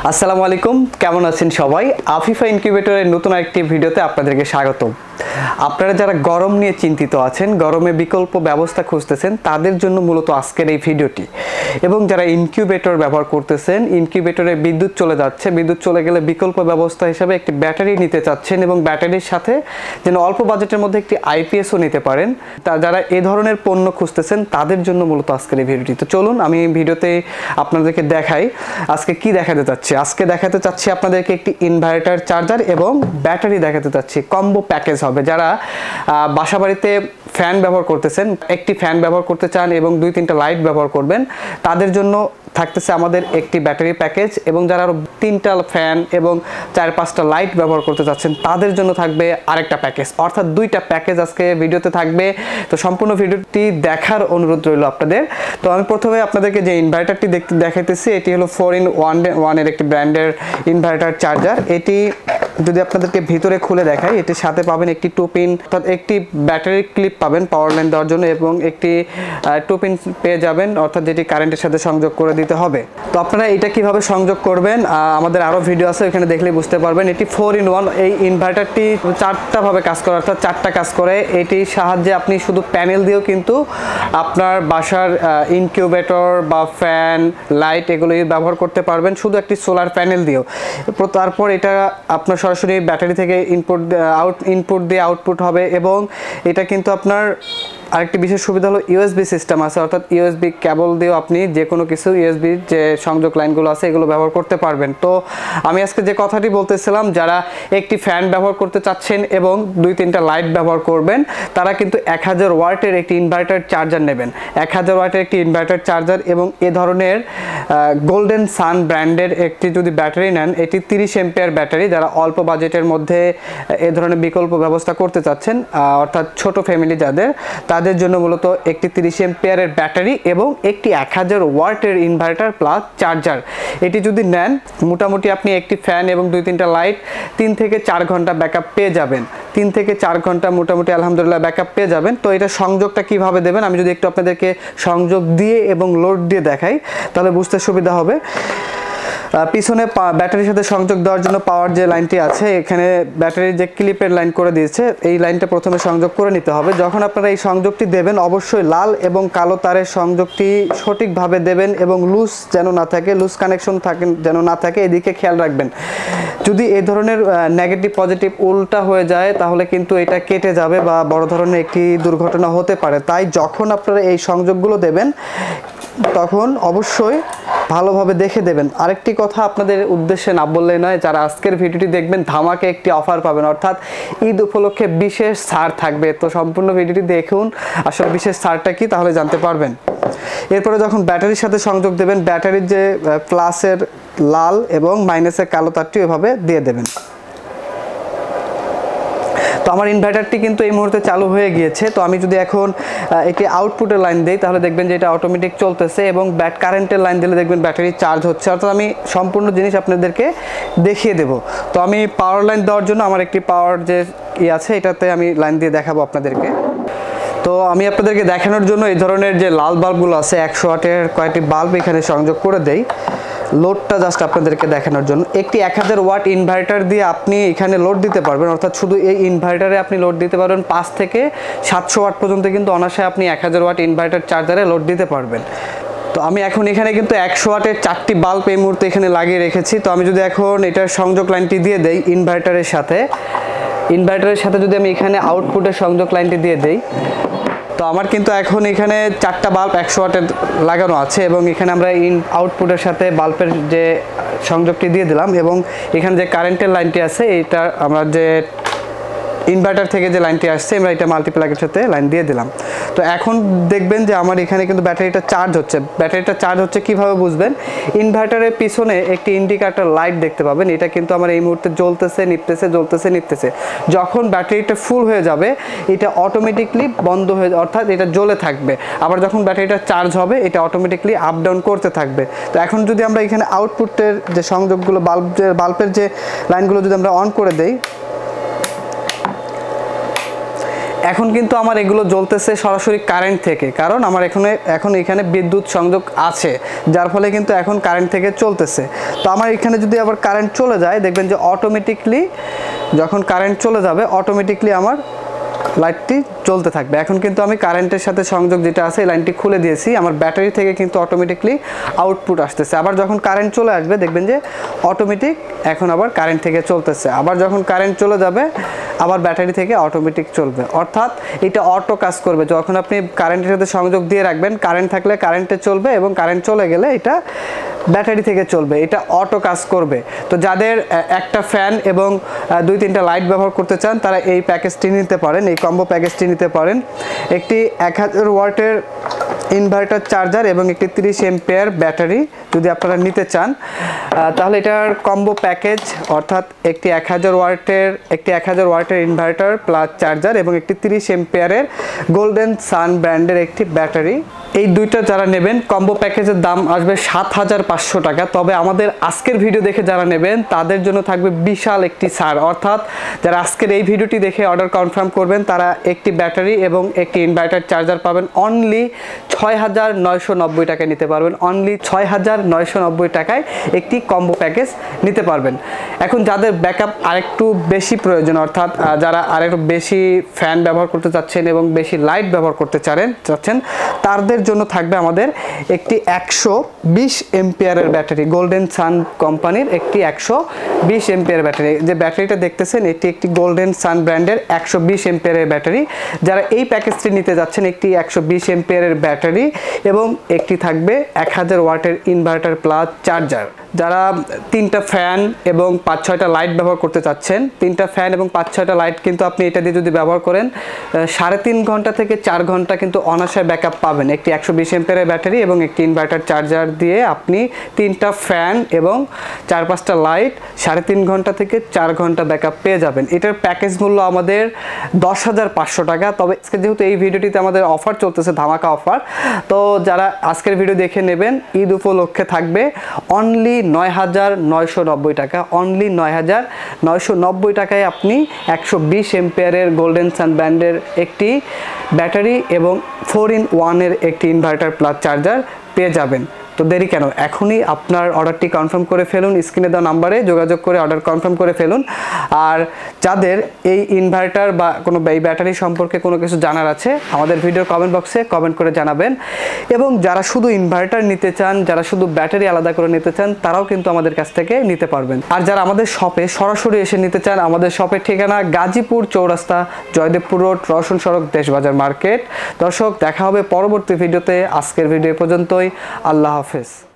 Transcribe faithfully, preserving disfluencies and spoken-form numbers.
আসসালামু আলাইকুম, কেমন আছেন সবাই? আফিফা ইনকিউবেটরের নতুন একটি ভিডিওতে আপনাদেরকে স্বাগত। আপনারা যারা গরম নিয়ে চিন্তিত আছেন, গরমে বিকল্প ব্যবস্থা খুঁজতেছেন, তাদের জন্য মূলত আজকের এই ভিডিওটি। এবং যারা ইনকিউবেটর ব্যবহার করতেছেন, ইনকিউবেটরে বিদ্যুৎ চলে যাচ্ছে, বিদ্যুৎ চলে গেলে বিকল্প ব্যবস্থা হিসেবে একটি ব্যাটারি নিতে চাচ্ছেন এবং ব্যাটারির সাথে যেন অল্প বাজেটের মধ্যে একটি আইপিএসও নিতে পারেন, তা যারা এ ধরনের পণ্য খুঁজতেছেন তাদের জন্য মূলত আজকের এই ভিডিওটি। তো চলুন আমি এই ভিডিওতে আপনাদেরকে দেখাই আজকে কি দেখাতে চাচ্ছি। আজকে দেখাতে চাচ্ছি আপনাদেরকে একটি ইনভার্টার চার্জার এবং ব্যাটারি দেখাতে চাচ্ছি, কম্বো প্যাকেজ হবে। যারা বাসাবাড়িতে ফ্যান ব্যবহার করতেছেন, একটি ফ্যান ব্যবহার করতে চান এবং দুই তিনটা লাইট ব্যবহার করবেন, তাদের জন্য থাকতেছে আমাদের একটি ব্যাটারি প্যাকেজ। এবং যারা আরো তিনটা ফ্যান এবং চার পাঁচটা লাইট ব্যবহার করতে চাচ্ছেন, তাদের জন্য থাকবে আরেকটা প্যাকেজ, অর্থাৎ দুইটা প্যাকেজ আজকে ভিডিওতে থাকবে। তো সম্পূর্ণ ভিডিওটি দেখার অনুরোধ রইল আপনাদের। তো আমি প্রথমে আপনাদেরকে যে ইনভার্টারটি দেখতে দেখাইতেছি, এটি হলো ফোর ইন ওয়ান ওয়ানের একটি ব্র্যান্ডের ইনভার্টার চার্জার। এটি যদি আপনাদেরকে ভিতরে খুলে দেখাই, এটির সাথে পাবেন একটি টু পিন, অর্থাৎ একটি ব্যাটারি ক্লিপ পাবেন পাওয়ার লাইন দেওয়ার জন্য, এবং একটি টু পিন পেয়ে যাবেন, অর্থাৎ যেটি কারেন্টের সাথে সংযোগ করে দিতে হবে। তো আপনারা এটা কিভাবে সংযোগ করবেন, আমাদের আরো ভিডিও আছে, ওখানে দেখলে বুঝতে পারবেন। এটি ফোর ইন ওয়ান, এই ইনভার্টারটি চারটা ভাবে কাজ করে, অর্থাৎ চারটা কাজ করে। এটির সাহায্যে আপনি শুধু প্যানেল দিয়েও কিন্তু আপনার বাসার ইনকিউবেটর বা ফ্যান লাইট এগুলো ব্যবহার করতে পারবেন, শুধু একটি সোলার প্যানেল দিয়েও। তারপর এটা আপনার সরাসরি ব্যাটারি থেকে ইনপুট আউট ইনপুট দিয়ে আউটপুট হবে। এবং এটা কিন্তু আপনার আরেকটি বিশেষ সুবিধা হলো ইউএসবি সিস্টেম আছে, অর্থাৎ ইউএসবি কেবল দিয়েও আপনি যে কোনো কিছু ইউএসবি যে সংযোগ লাইনগুলো আছে এগুলো ব্যবহার করতে পারবেন। তো আমি আজকে যে কথাটি বলতেছিলাম, যারা একটি ফ্যান ব্যবহার করতে চাচ্ছেন এবং দুই তিনটা লাইট ব্যবহার করবেন, তারা কিন্তু এক হাজার ওয়াটের একটি ইনভার্টার চার্জার নেবেন। এক হাজার ওয়াটের একটি ইনভার্টার চার্জার এবং এ ধরনের গোল্ডেন সান ব্র্যান্ডের একটি যদি ব্যাটারি নেন, এটি তিরিশ এম্পিয়ার ব্যাটারি। যারা অল্প বাজেটের মধ্যে এ ধরনের বিকল্প ব্যবস্থা করতে চাচ্ছেন, অর্থাৎ ছোট ফ্যামিলি যাদের, তাদের জন্য মূলত একটি তিরিশ এম্পিয়ারের ব্যাটারি এবং একটি এক হাজার ওয়াটের ইনভার্টার প্লাস চার্জার। এটি যদি নেন, মোটামুটি আপনি একটি ফ্যান এবং দুই তিনটা লাইট তিন থেকে চার ঘন্টা ব্যাকআপ পেয়ে যাবেন। তিন থেকে চার ঘন্টা মোটামুটি আলহামদুলিল্লাহ ব্যাকআপ পেয়ে যাবেন। তো এটা সংযোগটা কিভাবে দেবেন, আমি যদি একটু আপনাদেরকে সংযোগ দিয়ে এবং লোড দিয়ে দেখাই, তাহলে বুঝতে সুবিধা হবে। পিছনে ব্যাটারির সাথে সংযোগ দেওয়ার জন্য পাওয়ার যে লাইনটি আছে, এখানে ব্যাটারির যে ক্লিপের লাইন করে দিয়েছে, এই লাইনটা প্রথমে সংযোগ করে নিতে হবে। যখন আপনারা এই সংযোগটি দেবেন, অবশ্যই লাল এবং কালো তারের সংযোগটি সঠিকভাবে দেবেন এবং লুজ যেন না থাকে, লুজ কানেকশন থাকে যেন না থাকে, এদিকে খেয়াল রাখবেন। যদি এই ধরনের নেগেটিভ পজিটিভ উল্টা হয়ে যায়, তাহলে কিন্তু এটা কেটে যাবে বা বড় ধরনের একটি দুর্ঘটনা হতে পারে। তাই যখন আপনারা এই সংযোগগুলো দেবেন, তখন অবশ্যই ভালোভাবে দেখে দেবেন। আরেকটি কথা আপনাদের উদ্দেশ্যে না বললেই নয়, যারা আজকের ভিডিওটি দেখবেন, ধামাকে একটি অফার পাবেন, অর্থাৎ ঈদ উপলক্ষে বিশেষ ছাড় থাকবে। তো সম্পূর্ণ ভিডিওটি দেখুন, আসলে বিশেষ ছাড়টা কি তাহলে জানতে পারবেন। এরপরে যখন ব্যাটারির সাথে সংযোগ দেবেন, ব্যাটারির যে প্লাসের লাল এবং মাইনাসের কালো তারটি এভাবে দিয়ে দেবেন। তো আমার ইনভার্টারটি কিন্তু এই মুহূর্তে চালু হয়ে গিয়েছে। তো আমি যদি এখন একটি আউটপুটের লাইন দিই, তাহলে দেখবেন যে এটা অটোমেটিক চলতেছে, এবং ব্যাট কারেন্টের লাইন দিলে দেখবেন ব্যাটারি চার্জ হচ্ছে। অর্থাৎ আমি সম্পূর্ণ জিনিস আপনাদেরকে দেখিয়ে দেব। তো আমি পাওয়ার লাইন দেওয়ার জন্য আমার একটি পাওয়ার যে ই আছে, এটাতে আমি লাইন দিয়ে দেখাবো আপনাদেরকে। তো আমি আপনাদেরকে দেখানোর জন্য এই ধরনের যে লাল বাল্বগুলো আছে, একশো ওয়াটের কয়েকটি বাল্ব এখানে সংযোগ করে দেই, লোডটা জাস্ট আপনাদেরকে দেখানোর জন্য। একটি এক হাজার ওয়াট ইনভার্টার দিয়ে আপনি এখানে লোড দিতে পারবেন, অর্থাৎ শুধু এই ইনভার্টারে আপনি লোড দিতে পারবেন পাঁচ থেকে সাতশো ওয়াট পর্যন্ত, কিন্তু অনায়াসে আপনি এক হাজার ওয়াট ইনভার্টার চার্জারে লোড দিতে পারবেন। তো আমি এখন এখানে কিন্তু একশো ওয়াটের চারটি বাল্ব এই মুহূর্তে এখানে লাগিয়ে রেখেছি। তো আমি যদি এখন এটার সংযোগ লাইনটি দিয়ে দেই ইনভার্টারের সাথে, ইনভার্টারের সাথে যদি আমি এখানে আউটপুটের সংযোগ লাইনটি দিয়ে দেই, তো আমার কিন্তু এখন এখানে চারটা বাল্ব একশো ওয়াটের লাগানো আছে, এবং এখানে আমরা ইন আউটপুটের সাথে বাল্বের যে সংযোগটি দিয়ে দিলাম, এবং এখানে যে কারেন্টের লাইনটি আছে, এটা আমরা যে ইনভার্টার থেকে যে লাইনটি আসছে, আমরা এটা মাল্টিপ্লাগের সাথে লাইন দিয়ে দিলাম। তো এখন দেখবেন যে আমার এখানে কিন্তু ব্যাটারিটা চার্জ হচ্ছে। ব্যাটারিটা চার্জ হচ্ছে কিভাবে বুঝবেন, ইনভার্টারের পিছনে একটি ইন্ডিকেটর লাইট দেখতে পাবেন, এটা কিন্তু আমার এই মুহূর্তে জ্বলতেছে নিপতেছে জ্বলতেছে নিপতেছে। যখন ব্যাটারিটা ফুল হয়ে যাবে, এটা অটোমেটিকলি বন্ধ হয়ে, অর্থাৎ এটা জ্বলে থাকবে। আবার যখন ব্যাটারিটা চার্জ হবে, এটা অটোমেটিকলি আপ ডাউন করতে থাকবে। তো এখন যদি আমরা এখানে আউটপুটের যে সংযোগগুলো, বাল্ব বাল্বের যে লাইনগুলো যদি আমরা অন করে দেই, এখন কিন্তু আমার এগুলো জ্বলতেছে সরাসরি কারেন্ট থেকে, কারণ আমার এখানে এখন এখানে বিদ্যুৎ সংযোগ আছে, যার ফলে কিন্তু এখন কারেন্ট থেকে চলতেছে। তো আমার এখানে যদি আবার কারেন্ট চলে যায়, দেখবেন যে অটোমেটিকলি যখন কারেন্ট চলে যাবে অটোমেটিকলি আমার লাইটটি জ্বলতে থাকবে। এখন কিন্তু আমি কারেন্টের সাথে সংযোগ যেটা আছে এই লাইনটি খুলে দিয়েছি, আমার ব্যাটারি থেকে কিন্তু অটোমেটিকলি আউটপুট আসতেছে। আবার যখন কারেন্ট চলে আসবে দেখবেন যে অটোমেটিক এখন আবার কারেন্ট থেকে চলতেছে। আবার যখন কারেন্ট চলে যাবে আবার ব্যাটারি থেকে অটোমেটিক চলবে, অর্থাৎ এটা অটো কাজ করবে। যখন আপনি কারেন্টের সাথে সংযোগ দিয়ে রাখবেন, কারেন্ট থাকলে কারেন্টে চলবে এবং কারেন্ট চলে গেলে এটা ব্যাটারি থেকে চলবে, এটা অটো কাজ করবে। তো যাদের একটা ফ্যান এবং দুই তিনটা লাইট ব্যবহার করতে চান তারা এই প্যাকেজটি নিতে পারেন, এই কম্বো প্যাকেজটি নিতে পারেন। একটি এক হাজার ওয়াটের ইনভার্টার চার্জার এবং একটি তিরিশ এম্পিয়ার ব্যাটারি যদি আপনারা নিতে চান তাহলে এটার কম্বো প্যাকেজ, অর্থাৎ একটি এক হাজার ওয়াটের একটি এক হাজার ওয়াটের ইনভার্টার প্লাস চার্জার এবং একটি তিরিশ এম্পিয়ারের গোল্ডেন সান ব্র্যান্ডের একটি ব্যাটারি, এই দুইটা যারা নেবেন কম্বো প্যাকেজের দাম আসবে সাত হাজার পাঁচশো টাকা। তবে আমাদের আজকের ভিডিও দেখে যারা নেবেন তাদের জন্য থাকবে বিশাল একটি ছাড়, অর্থাৎ যারা আজকের এই ভিডিওটি দেখে অর্ডার কনফার্ম করবেন তারা একটি ব্যাটারি এবং একটি ইনভার্টার চার্জার পাবেন অনলি ছয় হাজার নয়শো নব্বই টাকায় নিতে পারবেন। অনলি ছয় হাজার নয়শো নব্বই টাকায় একটি কম্বো প্যাকেজ নিতে পারবেন। এখন যাদের ব্যাকআপ আরেকটু বেশি প্রয়োজন, অর্থাৎ যারা আরেকটু বেশি ফ্যান ব্যবহার করতে চাচ্ছেন এবং বেশি লাইট ব্যবহার করতে চান চাচ্ছেন তাদের জন্য থাকবে আমাদের একটি একশো বিশ এম্পিয়ারের ব্যাটারি, গোল্ডেন সান কোম্পানির একটি একশো বিশ এম্পিয়ার ব্যাটারি। যে ব্যাটারিটা দেখতেছেন এটি একটি গোল্ডেন সান ব্র্যান্ডের একশো বিশ এম্পিয়ারের ব্যাটারি। যারা এই প্যাকেজটি নিতে যাচ্ছেন একটি একশো বিশ এম্পিয়ারের ব্যাটারি এবং একটি থাকবে এক হাজার ওয়াটের ইনভার্টার প্লাস চার্জার। যারা তিনটা ফ্যান এবং পাঁচ ছয়টা লাইট ব্যবহার করতে চাচ্ছেন, তিনটা ফ্যান এবং পাঁচ ছয়টা লাইট কিন্তু আপনি এটা দিয়ে যদি ব্যবহার করেন সাড়ে তিন ঘন্টা থেকে চার ঘন্টা কিন্তু অনায়াসে ব্যাকআপ পাবেন। একটি একশো বিশ এম্পিয়ারের ব্যাটারি এবং একটি ইনভার্টার চার্জার দিয়ে আপনি তিনটা ফ্যান এবং চার পাঁচটা লাইট সাড়ে তিন ঘন্টা থেকে চার ঘন্টা ব্যাকআপ পেয়ে যাবেন। এটার প্যাকেজ মূল্য আমাদের দশ হাজার পাঁচশো টাকা। তবে আজকে যেহেতু এই ভিডিওটিতে আমাদের অফার চলতেছে, ধামাকা অফার, তো যারা আজকের ভিডিও দেখে নেবেন ঈদ উপলক্ষে থাকবে অনলি নয় হাজার নয়শো নব্বই টাকা। অনলি নয় হাজার নয়শো নব্বই টাকায় আপনি একশো বিশ এম্পিয়ারের গোল্ডেন সান ব্র্যান্ডের একটি ব্যাটারি এবং ফোর ইন ওয়ানের একটি ইনভার্টার প্লাস চার্জার পেয়ে যাবেন। তো দেরি কেন, এখনই আপনার অর্ডারটি কনফার্ম করে ফেলুন, স্ক্রিনে দেওয়া নাম্বারে যোগাযোগ করে অর্ডার কনফার্ম করে ফেলুন। আর যাদের এই ইনভার্টার বা কোনো এই ব্যাটারি সম্পর্কে কোনো কিছু জানার আছে আমাদের ভিডিওর কমেন্ট বক্সে কমেন্ট করে জানাবেন। এবং যারা শুধু ইনভার্টার নিতে চান, যারা শুধু ব্যাটারি আলাদা করে নিতে চান তারাও কিন্তু আমাদের কাছ থেকে নিতে পারবেন। আর যারা আমাদের শপে সরাসরি এসে নিতে চান, আমাদের শপের ঠিকানা গাজীপুর চৌরাস্তা, জয়দেবপুর রোড, রওশন সড়ক, দেশবাজার মার্কেট। দর্শক, দেখা হবে পরবর্তী ভিডিওতে। আজকের ভিডিও পর্যন্তই, আল্লাহ হাফেজ।